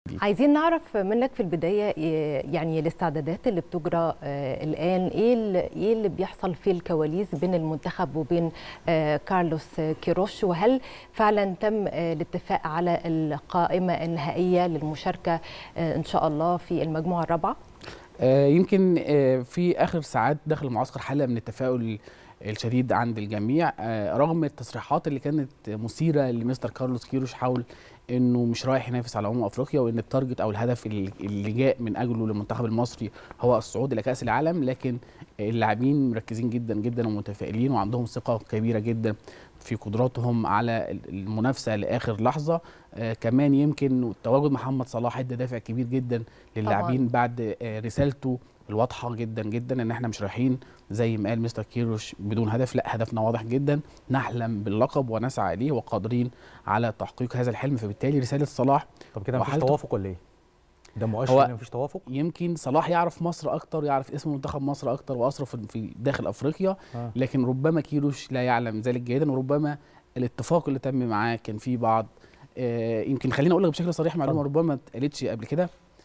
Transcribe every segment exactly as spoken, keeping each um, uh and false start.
عايزين نعرف منك في البداية يعني الاستعدادات اللي بتجرى الآن، ايه ايه اللي بيحصل في الكواليس بين المنتخب وبين كارلوس كيروش، وهل فعلا تم الاتفاق على القائمة النهائية للمشاركة ان شاء الله في المجموعة الرابعة؟ يمكن في آخر ساعات داخل المعسكر حالة من التفاؤل الشديد عند الجميع، رغم التصريحات اللي كانت مثيرة لمستر كارلوس كيروش حول انه مش رايح ينافس على امم افريقيا، وان التارجت او الهدف اللي جاء من اجله للمنتخب المصري هو الصعود الى كاس العالم. لكن اللاعبين مركزين جدا جدا ومتفائلين وعندهم ثقه كبيره جدا في قدراتهم على المنافسه لاخر لحظه. آه كمان يمكن تواجد محمد صلاح ادى دافع كبير جدا للاعبين بعد آه رسالته الواضحه جدا جدا ان احنا مش رايحين زي ما قال مستر كيروش بدون هدف، لا هدفنا واضح جدا، نحلم باللقب ونسعى اليه وقادرين على تحقيق هذا الحلم. فبالتالي رساله صلاح. طب كده مفيش توافق ولا ايه؟ ده مؤشر ان مفيش توافق؟ يمكن صلاح يعرف مصر اكتر، يعرف اسم منتخب مصر اكتر واصرف في داخل افريقيا، آه. لكن ربما كيروش لا يعلم ذلك جيدا، وربما الاتفاق اللي تم معاه كان فيه بعض آه يمكن خليني اقول لك بشكل صريح معلومه ربما ما اتقالتش قبل كده،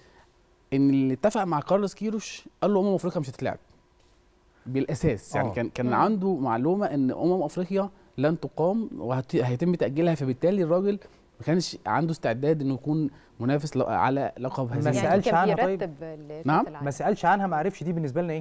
ان اللي اتفق مع كارلوس كيروش قال له امم افريقيا مش هتتلعب بالاساس. يعني آه. كان كان عنده معلومه ان امم افريقيا لن تقام وهيتم تاجيلها، فبالتالي الراجل ما كانش عنده استعداد انه يكون منافس على لقب هذه. ما سالش يعني عنها طيب؟ نعم ما سالش عنها، ما عرفش دي بالنسبه لنا ايه؟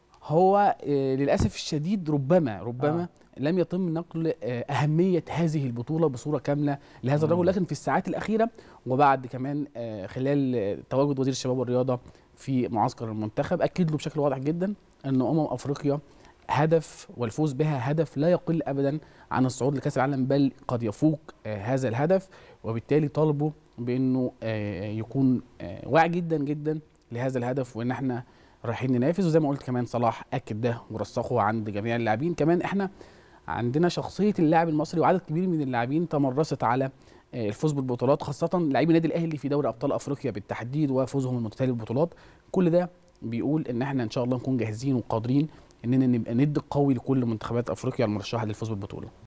هو آه للاسف الشديد ربما ربما آه. لم يتم نقل آه اهميه هذه البطوله بصوره كامله لهذا الرجل، لكن في الساعات الاخيره وبعد كمان آه خلال تواجد وزير الشباب والرياضه في معسكر المنتخب اكد له بشكل واضح جدا ان امم افريقيا هدف والفوز بها هدف لا يقل ابدا عن الصعود لكاس العالم، بل قد يفوق آه هذا الهدف. وبالتالي طالبوا بانه آه يكون آه واعي جدا جدا لهذا الهدف وان احنا رايحين ننافس. وزي ما قلت كمان صلاح اكد ده ورسخه عند جميع اللاعبين. كمان احنا عندنا شخصيه اللاعب المصري وعدد كبير من اللاعبين تمرست على آه الفوز بالبطولات، خاصه لاعبي النادي الاهلي في دوري ابطال افريقيا بالتحديد وفوزهم المتتالي بالبطولات. كل ده بيقول ان احنا ان شاء الله نكون جاهزين وقادرين اننا نبقى ند قوي لكل منتخبات افريقيا المرشحه للفوز بالبطوله.